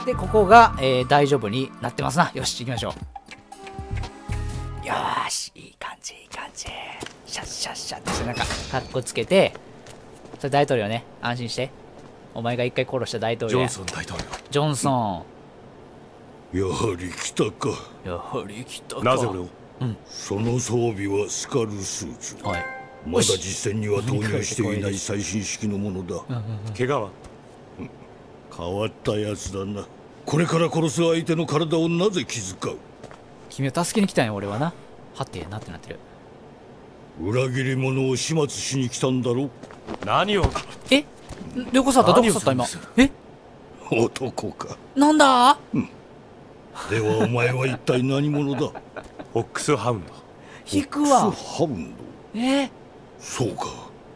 でここが、大丈夫になってますな。よし行きましょう。よーし、いい感じいい感じ。シャッシャッシャッって背中かっこつけて、それ大統領ね、安心して。お前が一回殺した大統領や。 ジョンソン大統領。 ジョンソン。 やはり来たか。 やはり来たか。 なぜ俺を？ その装備はスカルスーツ。 はい。 まだ実戦には投入していない最新式のものだ。 怪我は？ 変わったやつだな。これから殺す相手の体をなぜ気遣う？ 君を助けに来たんよ俺はな。はてなってなってる。 裏切り者を始末しに来たんだろう。 何を？ え、どこ去ったどこ去った今。え、 男か。 なんだ？ ではお前は一体何者だ？ フォックスハウンド。 引くわ。 ハウンド。そうか。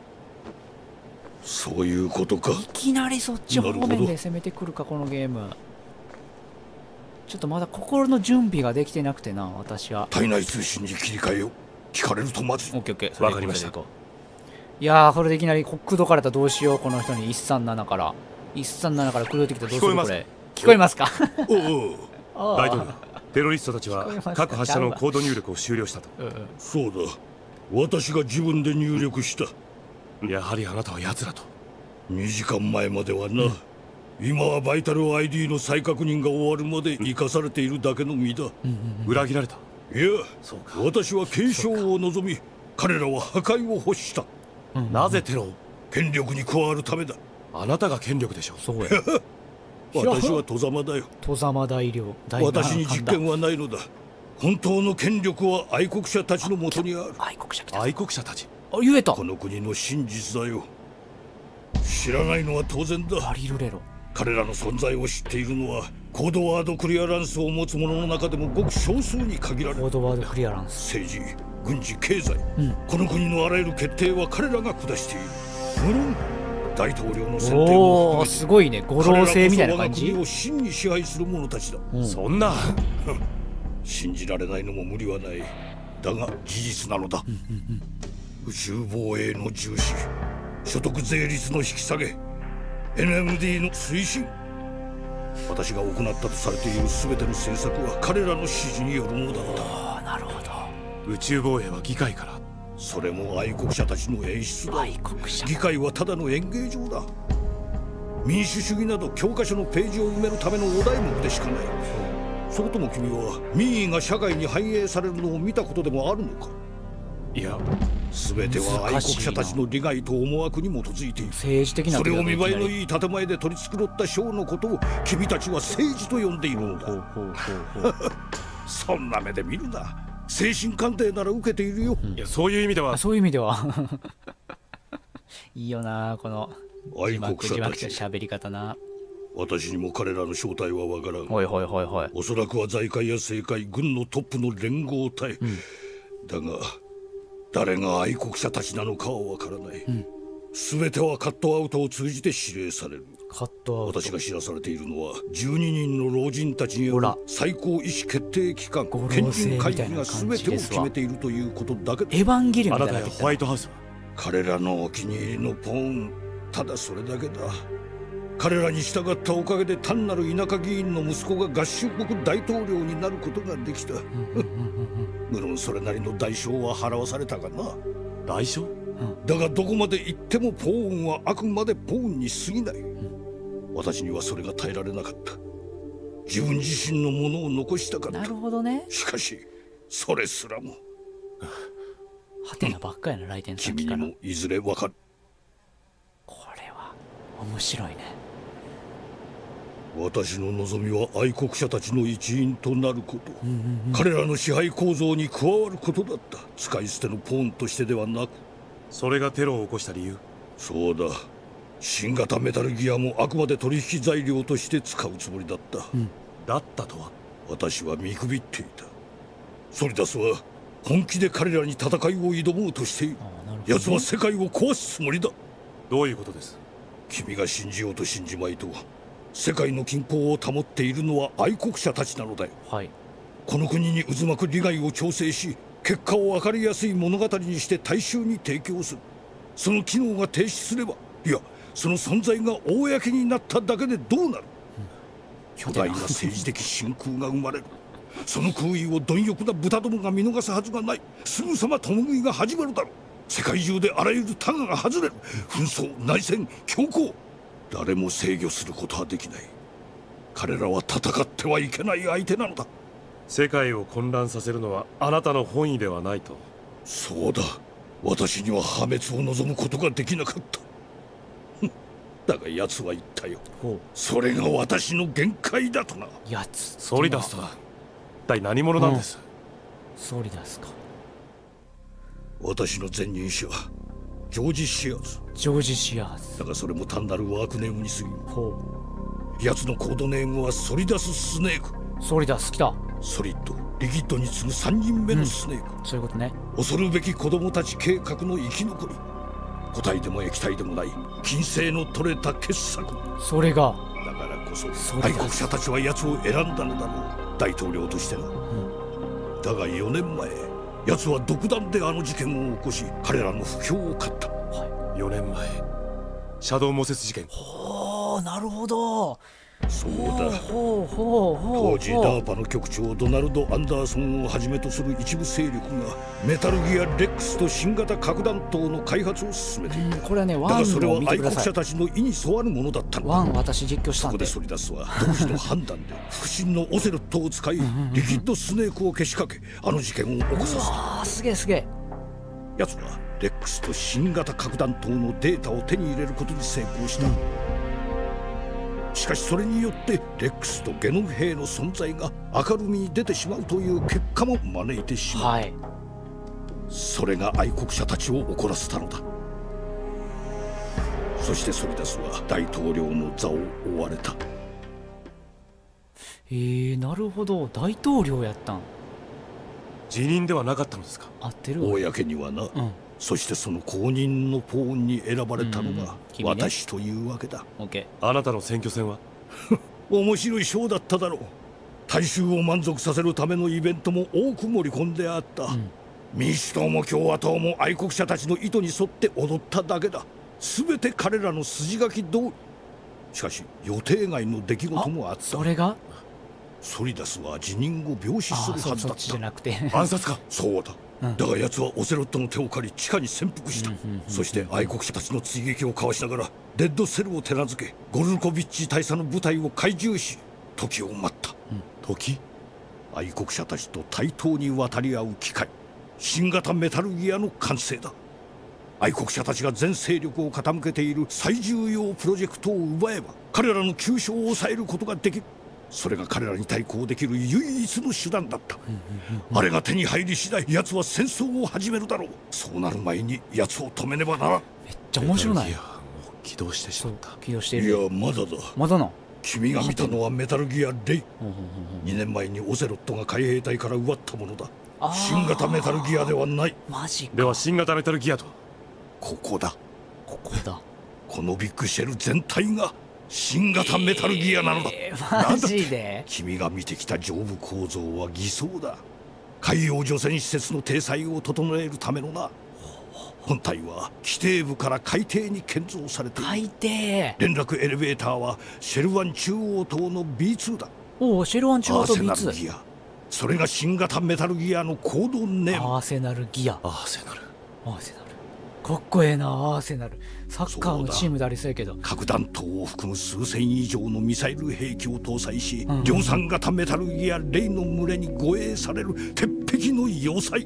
そういうことか。 いきなりそっち方面で攻めてくるかこのゲーム。ちょっとまだ心の準備ができてなくてな、私は。 体内通信に切り替えよう。聞かれるとまずい。 オッケーオッケー。 わかりました。 いやー、これでいきなり口説かれたらどうしよう、この人に。137から口説いてきたらどうするこれ。聞こえますか？ お大統領、テロリストたちは各発射のコード入力を終了したと。 そうだ。私が自分で入力した。 やはりあなたは奴らと。 2時間前まではな。今はバイタル ID の再確認が終わるまで生かされているだけの身だ。 裏切られた。 いや、私は継承を望み、彼らは破壊を欲した。 なぜテロを？ 権力に加わるためだ。 あなたが権力でしょ。 そうや。 私は戸様だよ。 戸様大領。 私に実権はないのだ。本当の権力は愛国者たちのもとにある。 愛国者来た。 愛国者たち。 あ、言えた。 この国の真実だよ。知らないのは当然だ。 バリルレロ。 彼らの存在を知っているのはコードワードクリアランスを持つ者の中でもごく少数に限られる。 コードワードクリアランス。 政治、軍事、経済、この国のあらゆる決定は彼らが下している。無論大統領の選定も含めて、 すごいね、五老星みたいな感じ。 彼らこそ我が国を真に支配する者たちだ。 そんな信じられないのも無理はない。だが事実なのだ。宇宙防衛の重視、所得税率の引き下げ、NMD の推進。私が行ったとされている全ての政策は彼らの指示によるものだった。 なるほど。 宇宙防衛は議会から。 それも愛国者たちの演出だ。 愛国者。 議会はただの演芸場だ。民主主義など教科書のページを埋めるためのお題目でしかない。それとも君は民意が社会に反映されるのを見たことでもあるのか？ いや、 全ては愛国者たちの利害と思惑に基づいている。 政治的な。 それを見栄えのいい建前で取り繕ったショーのことを君たちは政治と呼んでいるのだ。そんな目で見るな。精神鑑定なら受けているよ。 いや、そういう意味では。 そういう意味では。いいよな、この愛国者たち。 喋り方な。 私にも彼らの正体はわからん。 おそらくは財界や政界、軍のトップの連合体。だが誰が愛国者たちなのかはわからない。全てはカットアウトを通じて指令される。 カットアウト。 私が知らされているのは12人の老人たちによる最高意思決定機関賢人会議が全てを決めているということだけだ。 エヴァンゲリオンあなたやホワイトハウスは？ 彼らのお気に入りのポーン、ただそれだけだ。彼らに従ったおかげで単なる田舎議員の息子が合衆国大統領になることができた。無論それなりの代償は払わされたがな。 代償？ だがどこまで行ってもポーンはあくまでポーンに過ぎない。私にはそれが耐えられなかった。自分自身のものを残したかった。 なるほどね。 しかしそれすらもハテナばっかりな来店先から。 君にもいずれわかる。 これは面白いね。 私の望みは愛国者たちの一員となること、彼らの支配構造に加わることだった。使い捨てのポーンとしてではなく。 それがテロを起こした理由？ そうだ。新型メタルギアもあくまで取引材料として使うつもりだった。 だったとは？ 私は見くびっていた。ソリダスは本気で彼らに戦いを挑もうとしている。奴は世界を壊すつもりだ。 どういうことです？ 君が信じようと信じまいと、世界の均衡を保っているのは愛国者たちなのだよ。この国に渦巻く利害を調整し、結果を分かりやすい物語にして大衆に提供する。その機能が停止すれば、いやその存在が公になっただけでどうなる？ 巨大な政治的真空が生まれる。その空位を貪欲な豚どもが見逃すはずがない。すぐさま共食いが始まるだろう。世界中であらゆるタガが外れる。紛争、内戦、恐慌、誰も制御することはできない。彼らは戦ってはいけない相手なのだ。 世界を混乱させるのはあなたの本意ではないと。 そうだ、私には破滅を望むことができなかった。だが奴は言ったよ。それが私の限界だとな。 奴ソリダスとは一体何者なんです？ ソリダスか。 私の前任者ジョージ・シアーズ。 ジョージ・シアーズだがそれも単なるワークネームに過ぎる。奴のコードネームはソリダス・スネーク。 ソリダス来た。 ソリッド、リキッドに次ぐ3人目のスネーク、 そういうことね。 恐るべき子供たち計画の生き残り。固体でも液体でもない金星の取れた傑作。 それがだからこそ愛国者たちは奴を選んだのだろう、大統領としてな。だが4年前、奴は独断であの事件を起こし、彼らの不評を買った。 4年前、シャドウモセス事件。 なるほど。 そうだ。当時ダーパの局長ドナルド・アンダーソンをはじめとする一部勢力がメタルギア・レックスと新型核弾頭の開発を進めている。 これはね、ワンだがそれは愛国を見てください。 者たちの意に沿わぬものだったのだ。 ワン私実況したんで。 そこでソリダスは独自の判断で腹心のオセロットを使い、リキッドスネークをけしかけ、あの事件を起こさせた。 ああ、すげえすげえ。 奴はレックスと新型核弾頭のデータを手に入れることに成功した。しかしそれによってレックスとゲノム兵の存在が明るみに出てしまうという結果も招いてしまう。それが愛国者たちを怒らせたのだ。そしてソリダスは大統領の座を追われた。 なるほど、大統領やったん。 辞任ではなかったのですか？ 合ってる。 公にはな、そしてその後任のポーンに選ばれたのが私というわけだ。 あなたの選挙戦は面白いショーだっただろう。大衆を満足させるためのイベントも多く盛り込んであった。民主党も共和党も愛国者たちの意図に沿って踊っただけだ。全て彼らの筋書き通り。しかし予定外の出来事もあった。 それがソリダスは辞任を病死するはずだった。 じゃなくて暗殺か。そうだ。だが奴はオセロットの手を借り地下に潜伏した。そして愛国者たちの追撃をかわしながらレッドセルを手なずけ、ゴルコビッチ大佐の部隊を懐柔し、時を待った。時？愛国者たちと対等に渡り合う機会、新型メタルギアの完成だ。愛国者たちが全勢力を傾けている最重要プロジェクトを奪えば彼らの急所を抑えることができる。それが彼らに対抗できる唯一の手段だった。あれが手に入り次第奴は戦争を始めるだろう。そうなる前に奴を止めねばならん。 めっちゃ面白い。 もう起動してしまった。 起動している。 いや、まだだ。 まだな。 君が見たのはメタルギアレイ。2年前にオセロットが海兵隊から奪ったものだ。新型メタルギアではない。 マジか。 では新型メタルギアとここだ。 ここだ。 このビッグシェル全体が新型メタルギアなのだ。 マジで？ 君が見てきた上部構造は偽装だ。海洋除染施設の体裁を整えるためのな。本体は基底部から海底に建造されている。 海底。 連絡エレベーターはシェルワン中央棟の B2 だ。 おお、シェルワン中央棟 B2。 アーセナルギア。それが新型メタルギアのコードネーム。 アーセナルギア。 アーセナル。 アーセナル。かっこええな、アーセナル。サッカーのチームでありそうやけど。 核弾頭を含む数千以上のミサイル兵器を搭載し、量産型メタルギアレイの群れに護衛される鉄壁の要塞。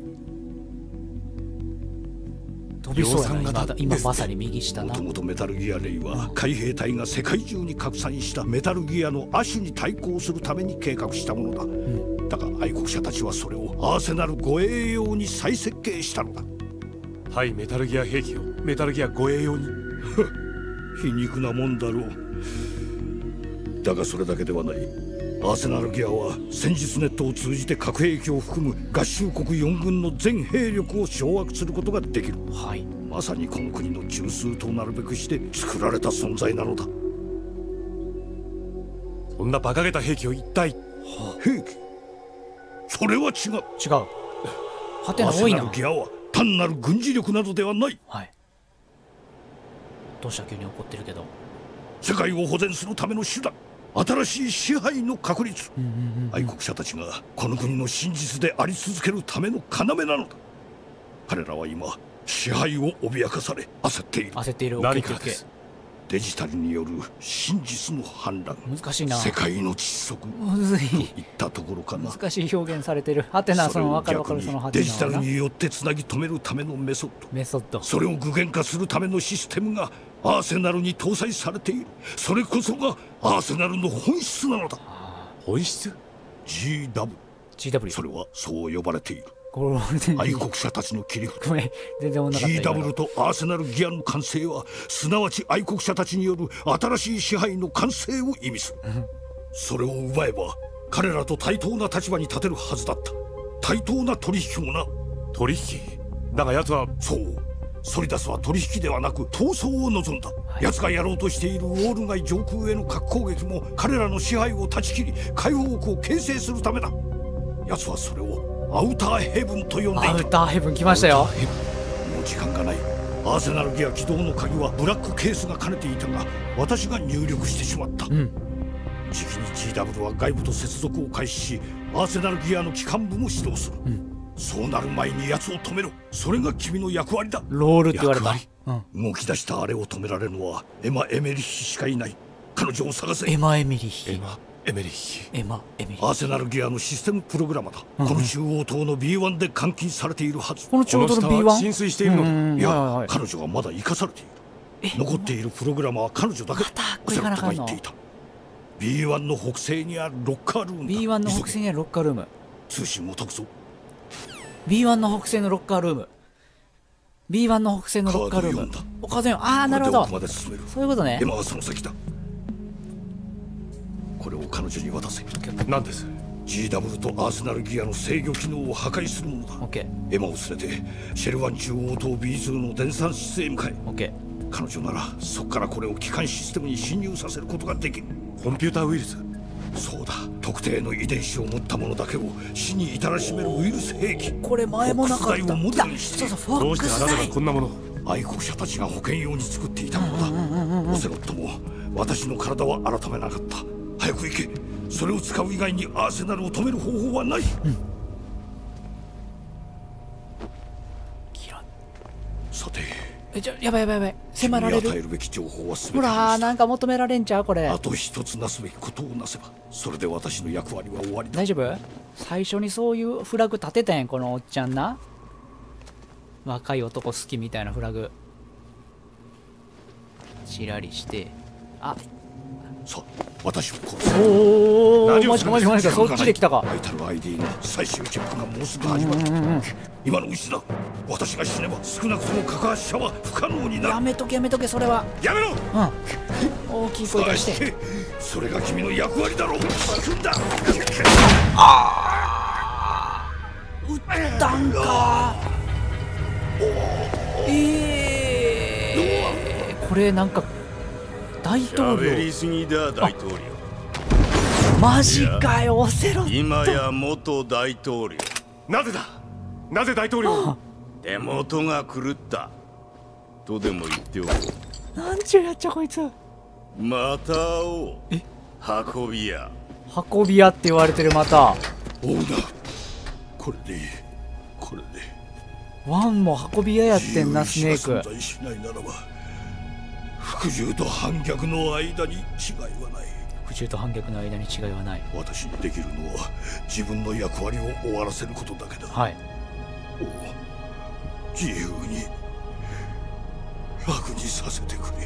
飛びそうやな。今まさに右下な。 もともとメタルギアレイは海兵隊が世界中に拡散したメタルギアの亜種に対抗するために計画したものだ。だが愛国者たちはそれをアーセナル護衛用に再設計したのだ。 はいメタルギア兵器をメタルギア護衛用に皮肉なもんだろう。だがそれだけではない。アーセナルギアは戦術ネットを通じて核兵器を含む合衆国4軍の全兵力を掌握することができる。まさにこの国の中枢となるべくして作られた存在なのだ。 そんな馬鹿げた兵器を一体。 兵器？それは違う。 ハテナ多いな。 アーセナルギアは単なる軍事力などではない。 どうした？急に怒ってるけど。 世界を保全するための手段。 新しい支配の確立。愛国者たちがこの国の真実であり続けるための要なのだ。彼らは今支配を脅かされ焦っている。 焦っている。 何かです。 デジタルによる真実の反乱、 難しいな。 世界の窒息むずい。 といったところかな。 難しい表現されてる。はてな、その分かる分かる、そのはてな。 デジタルによってつなぎ止めるためのメソッド。 メソッド。 それを具現化するためのシステムがアーセナルに搭載されている。それこそがアーセナルの本質なのだ。 本質？ GW。それはそう呼ばれている。愛国者たちの切り札。 ごめん、全然同じ。 GW とアーセナルギアの完成はすなわち愛国者たちによる新しい支配の完成を意味する。それを奪えば彼らと対等な立場に立てるはずだった。対等な取引もな。 取引？だが奴は。 そう、ソリダスは取引ではなく闘争を望んだ。奴がやろうとしているウォール街上空への核攻撃も彼らの支配を断ち切り解放国を形成するためだ。奴はそれをアウターヘブンと呼んでいた。 アウターヘブン来ましたよ。 もう時間がない。アーセナルギア起動の鍵はブラックケースが兼ねていたが私が入力してしまった。じきに GW は外部と接続を開始しアーセナルギアの機関部も始動する。そうなる前に奴を止めろ。それが君の役割だ。 ロールって言われた。 動き出したあれを止められるのはエマ・エメリッヒしかいない。彼女を探せ。 エマ・エメリッヒ。 エメリッヒ。 アーセナルギアのシステムプログラマだ。この中央島の B1 で監禁されているはず。 この中央島の B1？ 浸水しているのだ。 いや、彼女はまだ生かされている。残っているプログラマは彼女だけ。オセロットが言っていた。B1 の北西にあるロッカールームだ。 B1 の北西にあるロッカールーム。 通信を解くぞ。 B1 の北西のロッカールーム。B1 の北西のロッカールーム。おかぜん。ああ、なるほど。そういうことね。 エマはその先だ。これを彼女に渡せ。 何です？ GW とアーセナルギアの制御機能を破壊するものだ。エマを連れてシェルワン中央島 B2 の電算室へ向かえ。彼女ならそこからこれを機関システムに侵入させることができる。 コンピューターウイルス？ そうだ。特定の遺伝子を持ったものだけを死に至らしめるウイルス兵器。 これ前もなかった。 フォックス台をモデルにしている。 どうしてあなたがこんなもの？ 愛国者たちが保険用に作っていたものだ。オセロットも私の体は改めなかった。早く行け。それを使う以外にアーセナルを止める方法はない。さて、 やばいやばいやばい。迫られる。 与えるべき情報は全て。 ほら、なんか求められんちゃうこれ。 あと一つなすべきことをなせばそれで私の役割は終わりだ。 大丈夫？最初にそういうフラグ立てたんやん、このおっちゃんな。若い男好きみたいなフラグちらりして、あ、 さあ私を殺す。 おお、マジかマジかマジか、そっちで来たか。 バイタル ID の最終チェックがもうすぐ始まる。今のうちだ。私が死ねば少なくとも架橋者は不可能になる。 やめとけやめとけ、それはやめろ。 大きい声出して。 それが君の役割だろう。行くんだ。 撃ったんか。これなんか大統領。 喋りすぎだ大統領。 マジかよ、オセロット。 今や元大統領。 なぜだ。なぜ大統領？ 手元が狂ったとでも言っておこう。なんちゅうやっちゃこいつ。 また会おう。運び屋。 運び屋って言われてる。またオーナー、これでいい。これでワンも運び屋やってんな。スネーク。 存在しないならば服従と反逆の間に違いはない。 服従と反逆の間に違いはない。 私にできるのは自分の役割を終わらせることだけだ。 はい。 自由に楽にさせてくれ。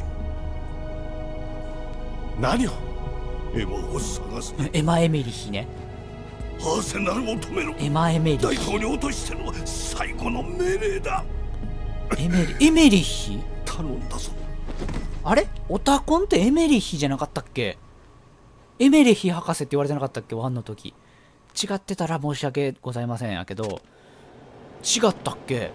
何を？ エマを探す。 エマ・エメリヒね。 アーセナルを止めろ。 エマ・エメリヒ。 大統領としての最後の命令だ。 エメリヒ？ 頼んだぞ。 あれ？オタコンってエメリヒじゃなかったっけ？エメリヒ博士って言われてなかったっけ？ワンの時。違ってたら申し訳ございませんやけど、違ったっけ？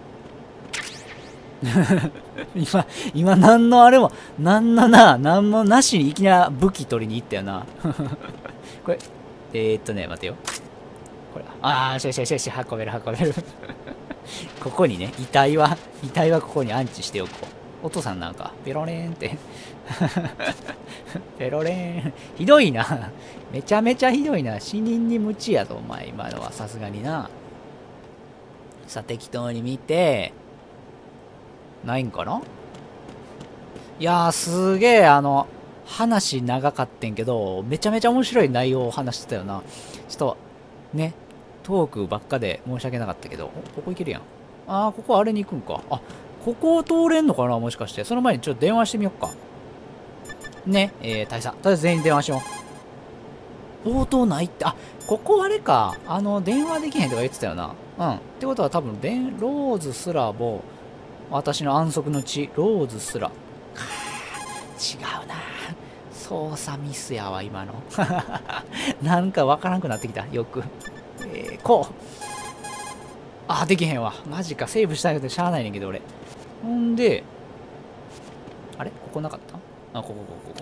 今何のあれも何もなしにいきなり武器取りに行ったよな。これ待てよ。これし運べる。ここにね、遺体はここに安置しておこう。 お父さんなんか、ペロレーンって。ペロレーン。ひどいな。めちゃめちゃひどいな。死人に鞭やぞ、お前。今のはさすがにな。さあ、適当に見て。ないんかないやー、すげえ、話長かってんけど、めちゃめちゃ面白い内容を話してたよな。ちょっと、ね、トークばっかで申し訳なかったけど、ここ行けるやん。あー、ここあれに行くんか。あ、ここを通れんのかなもしかして。その前にちょっと電話してみよっか。ね、大佐。とりあえず全員電話しよう。応答ないって、あ、ここあれか。電話できへんとか言ってたよな。うん。ってことは多分、ローズすらも、私の安息の地、ローズすら。違うな。操作ミスやわ、今の。なんかわからんくなってきた。よく。こう。あ、できへんわ。マジか。セーブしたいけどしゃあないねんけど、俺。ほんで、あれここなかったあ、ここ。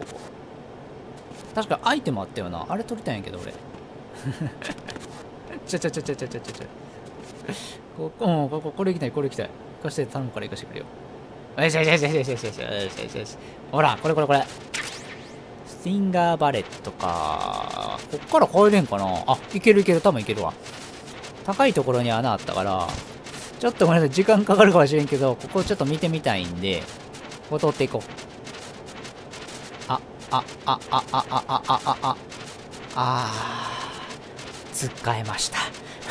確かアイテムあったよな。あれ取りたいんやけど、俺。これ行きたい、これ行きたい。行かして頼むから行かしてくれよ。よし。ほら、これ。スティンガーバレットか。こっから帰れんかなあ、いける。多分いけるわ。高いところに穴あったから、ちょっとごめんなさい、時間かかるかもしれんけど、ここちょっと見てみたいんで、ここ通っていこう。つっかえました。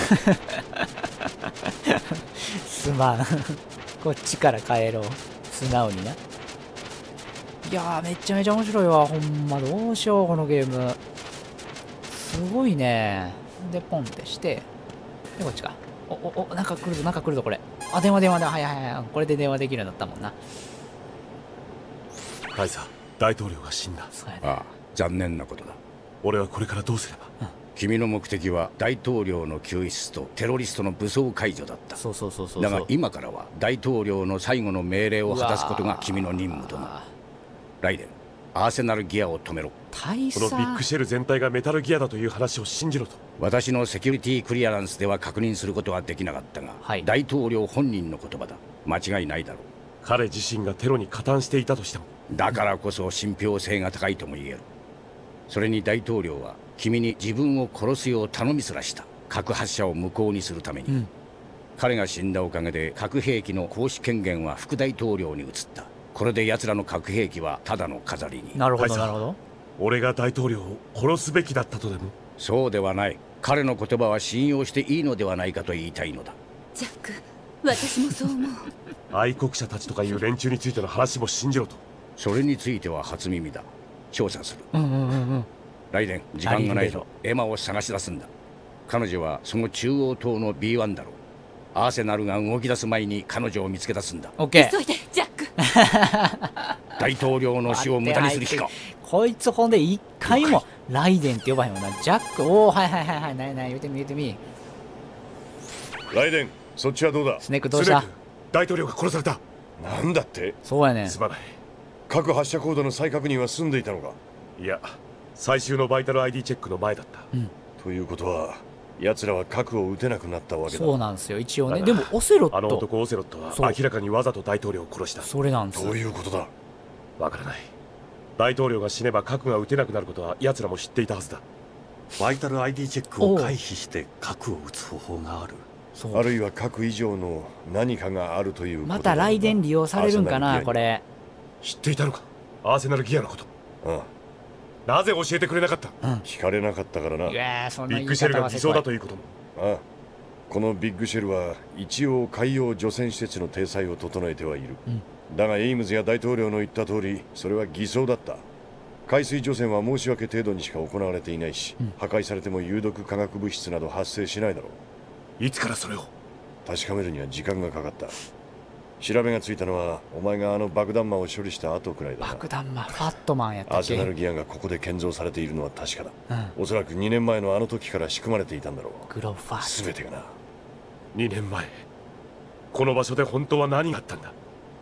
すまん。こっちから帰ろう。素直にな。いやー、めちゃめちゃ面白いわ。ほんま、どうしよう、このゲーム。すごいね。で、ポンってして、で、こっちか。なんか来るぞ、これ。あ、電話。はい。これで電話できるようになったもんな。 大佐、大統領が死んだ。 そうやね。 ああ、残念なことだ。 俺はこれからどうすれば。 君の目的は大統領の救出とテロリストの武装解除だった。 そう。 だが今からは大統領の最後の命令を果たすことが君の任務となる。ライデン、アーセナルギアを止めろ。 大佐。 このビッグシェル全体がメタルギアだという話を信じろと。 私のセキュリティクリアランスでは確認することはできなかったが、 はい、 大統領本人の言葉だ。間違いないだろう。 彼自身がテロに加担していたとしても。 だからこそ信憑性が高いとも言える。それに大統領は君に自分を殺すよう頼みすらした。核発射を無効にするために、彼が死んだおかげで核兵器の行使権限は副大統領に移った。これで奴らの核兵器はただの飾りに。 なるほど。 俺が大統領を殺すべきだったとでも。 そうではない。彼の言葉は信用していいのではないかと言いたいのだ。 ジャック、私もそう思う。 愛国者たちとかいう連中についての話も信じろと。 それについては初耳だ。調査する。ライデン、時間がないぞ。エマを探し出すんだ。彼女はその中央島の B1 だろう。アーセナルが動き出す前に彼女を見つけ出すんだ。 オッケー。 急いで、ジャック。 大統領の死を無駄にする気か。 こいつほんで一回もライデンって呼ばへんもんな。ジャック、はい。ない言うてみ。 ライデン、そっちはどうだ。 スネークどうした？ 大統領が殺された。 なんだって。 そうやねん。 すまない。 核発射コードの再確認は済んでいたのか。 いや、最終のバイタル ID チェックの前だった。 ということは奴らは核を撃てなくなったわけだ。 そうなんですよ、一応ね。でもオセロット、 あの男オセロットは明らかにわざと大統領を殺した。 それなんです。 どういうことだ。 わからない。大統領が死ねば核が撃てなくなることは奴らも知っていたはずだ。 バイタル ID チェックを回避して核を撃つ方法がある。 あるいは核以上の何かがあるということだ。 また雷電利用されるんかな、これ。 知っていたのか、アーセナルギアのこと。 ああ、 なぜ教えてくれなかった。 聞かれなかったからな。 いや、そんなビッグシェルが偽装だということも。 ああ、このビッグシェルは一応海洋除染施設の体裁を整えてはいる、だがエイムズや大統領の言った通りそれは偽装だった。海水除染は申し訳程度にしか行われていないし、破壊されても有毒化学物質など発生しないだろう。 いつからそれを。 確かめるには時間がかかった。調べがついたのはお前があの爆弾魔を処理した後くらいだな。 爆弾魔、ファットマンやったっけ。 アーセナルギアがここで建造されているのは確かだ、おそらく2年前のあの時から仕組まれていたんだろう。 グロファー全てがな。 2年前この場所で本当は何があったんだ。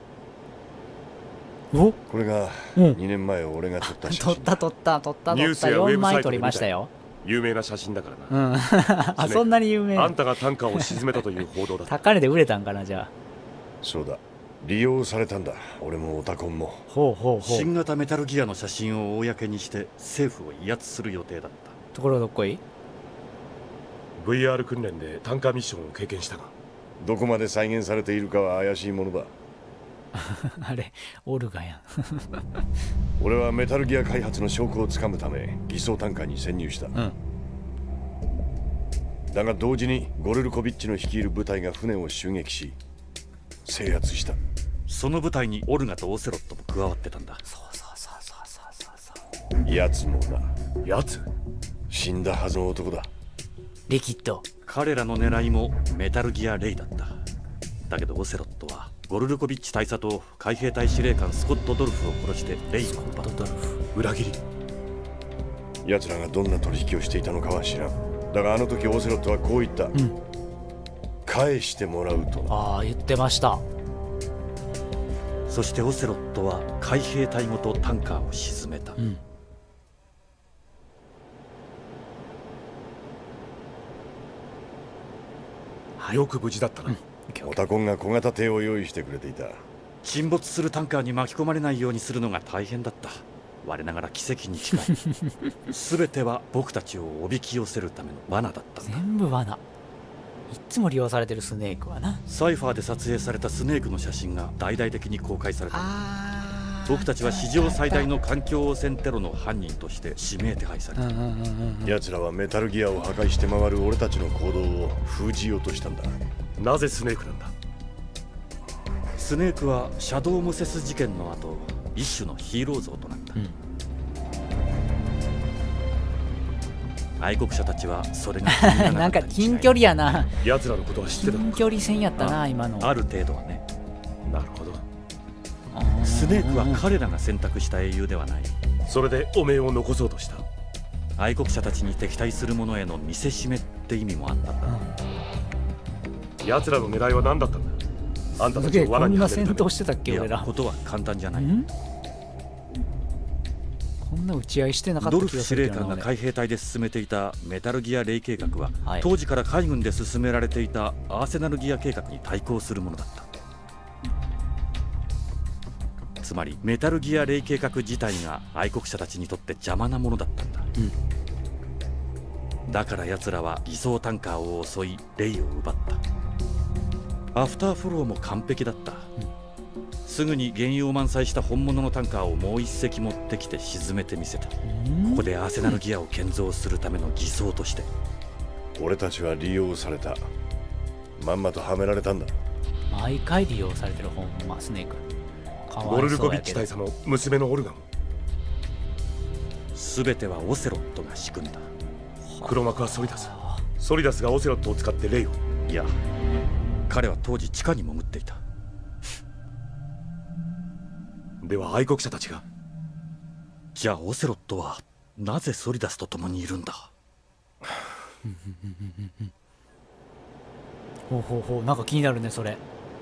お、 これが2年前俺が撮った写真。 撮ったニュースやウェ 4枚撮りブサイトで見たましたよ。 有名な写真だからな。 あ、そんなに有名。 あんたがタンカーを沈めたという報道だった。 高値で売れたんかな、じゃあ。 そうだ。 利用されたんだ。俺もオタコンも。 ほうほうほう。 新型メタルギアの写真を公にして政府を威圧する予定だった。 ところどっこい VR 訓練でタンカーミッションを経験したが、 どこまで再現されているかは怪しいものだ。 あれオルガやん。 俺はメタルギア開発の証拠をつかむため偽装タンカーに潜入した、だが同時にゴルルコビッチの率いる部隊が船を襲撃し制圧した。 その部隊にオルガとオセロットも加わってたんだ。 そうそうそうそうそうそうそう。 奴もな。 奴？ 死んだはずの男だ。 リキッド。 彼らの狙いもメタルギアレイだった。だけどオセロットはゴルルコビッチ大佐と海兵隊司令官スコット・ドルフを殺してレイを奪った。 裏切り。 奴らがどんな取引をしていたのかは知らん。だがあの時オセロットはこう言った、返してもらうと。 ああ言ってました。 そしてオセロットは海兵隊ごとタンカーを沈めた、 よく無事だったな。 オタコンが小型艇を用意してくれていた。 沈没するタンカーに巻き込まれないようにするのが大変だった。我ながら奇跡に近い。全ては僕たちをおびき寄せるための罠だったんだ。 全部罠。いっつも利用されてるスネークはな。 サイファーで撮影されたスネークの写真が大々的に公開された。僕たちは史上最大の環境汚染テロの犯人として指名手配された。 奴らはメタルギアを破壊して回る俺たちの行動を封じようとしたんだ。 なぜスネークなんだ？ スネークはシャドウモセス事件の後一種のヒーロー像となった、愛国者たちはそれが気に入らなんかなかったに違いない。 近距離やな。 奴らのことは知ってたのか？ 近距離戦やったな今の。 ある程度はね。 なるほど。 スネークは彼らが選択した英雄ではない。 それでおめえを残そうとした。 愛国者たちに敵対する者への見せしめって意味もあったんだ、 奴らの狙いは何だったんだ？あんたたすげえちを罠こんな戦にはめるため。 闘してたっけいや俺ら。 ことは簡単じゃない。 こんな打ち合いしてなかったドルフ気がするけどな俺。 司令官が海兵隊で進めていたメタルギアレイ計画は、 はい当時から海軍で進められていたアーセナルギア計画に対抗するものだった。つまりメタルギアレイ計画自体が愛国者たちにとって邪魔なものだったんだ、だから奴らは偽装タンカーを襲いレイを奪った。アフターフォローも完璧だった、すぐに原油を満載した本物のタンカーをもう一隻持ってきて沈めてみせた。ここでアーセナルギアを建造するための偽装として。 俺たちは利用された。まんまとはめられたんだ。 毎回利用されてるほんまスネーク。かわいゴルルコビッそうやけどチ大佐の娘のオルガも。 全てはオセロットが仕組んだ。 黒幕はソリダス。ソリダスがオセロットを使ってレイを。 いや、彼は当時地下に潜っていた。 では愛国者たちが。 じゃあオセロットはなぜソリダスと共にいるんだ？ ほうほうほう、なんか気になるねそれ。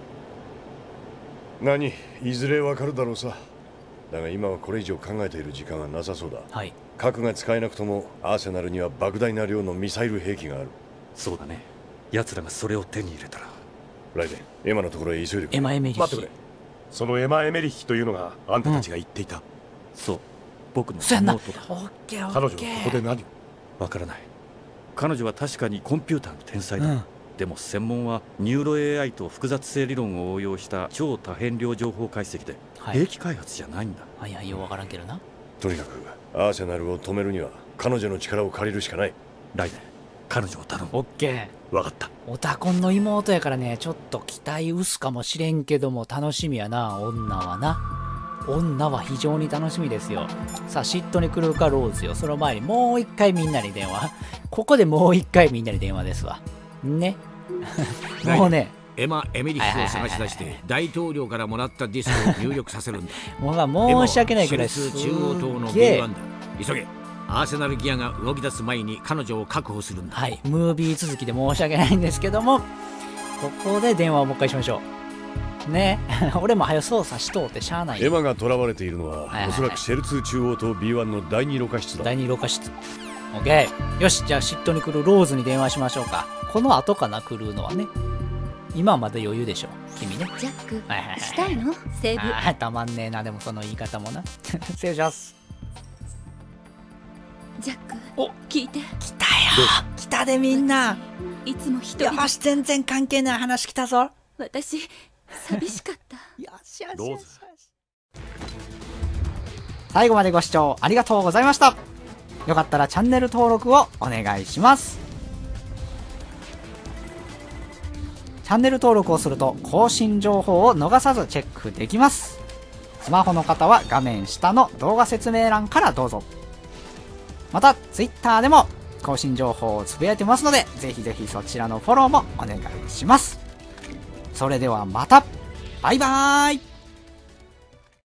何、いずれわかるだろうさ。だが今はこれ以上考えている時間はなさそうだ。 はい。 核が使えなくともアーセナルには莫大な量のミサイル兵器がある。 そうだね。奴らがそれを手に入れたら。 ライデン、エマのところへ急いでくれ。 エマ・エメリヒ。 待ってくれ。そのエマ・エメリヒというのがあんたたちが言っていた。 そう、僕のそうやんな。 妹だ。 オッケーオ彼女ッケー。 はここで何を？ わからない。彼女は確かにコンピューターの天才だ、でも専門はニューロ AI と複雑性理論を応用した超多変量情報解析で、兵器開発じゃないんだ。 はいはい、ようわからんけどな。 とにかくアーセナルを止めるには彼女の力を借りるしかない。 ライデン、彼女を頼む。 オッケ分かった。 ー。オタコンの妹やからね、ちょっと期待薄かもしれんけども楽しみやな。女はな、女は非常に楽しみですよ。さあ嫉妬に狂うかローズよ。その前にもう一回みんなに電話。ここでもう一回みんなに電話ですわね。もうね、 エマ・エメリヒを探し出して大統領からもらったディスクを入力させるんだ。 もう申し訳ないけど、 エマは中央党の B1 だ。急げ。アーセナルギアが動き出す前に彼女を確保するんだ。 はい、ムービー続きで申し訳ないんですけども、ここで電話をもう一回しましょうね。俺も早操作しとうってしゃあない。 エマが囚われているのは、 はいはいはい、 おそらくシェル2中央棟 B1 の第2ろ過室だ。 第2ろ過室。オッケー。よし、じゃあ嫉妬に来るローズに電話しましょうか。この後かな、来るのはね。 今はまだ余裕でしょ君ね。 ジャックはいはいはいしたいのセーブ。 あーたまんねえな、でもその言い方もな。セーブします。 ジャックお聞いて。 来たよ、来たでみんな。 いつも一人でよし、全然関係ない話来たぞ。 私寂しかった。 よしよしどうぞよしよし。最後までご視聴ありがとうございました。よかったらチャンネル登録をお願いします。チャンネル登録をすると更新情報を逃さずチェックできます。スマホの方は画面下の動画説明欄からどうぞ。また Twitter でも更新情報をつぶやいてますので、ぜひぜひそちらのフォローもお願いします。それではまた。バイバーイ。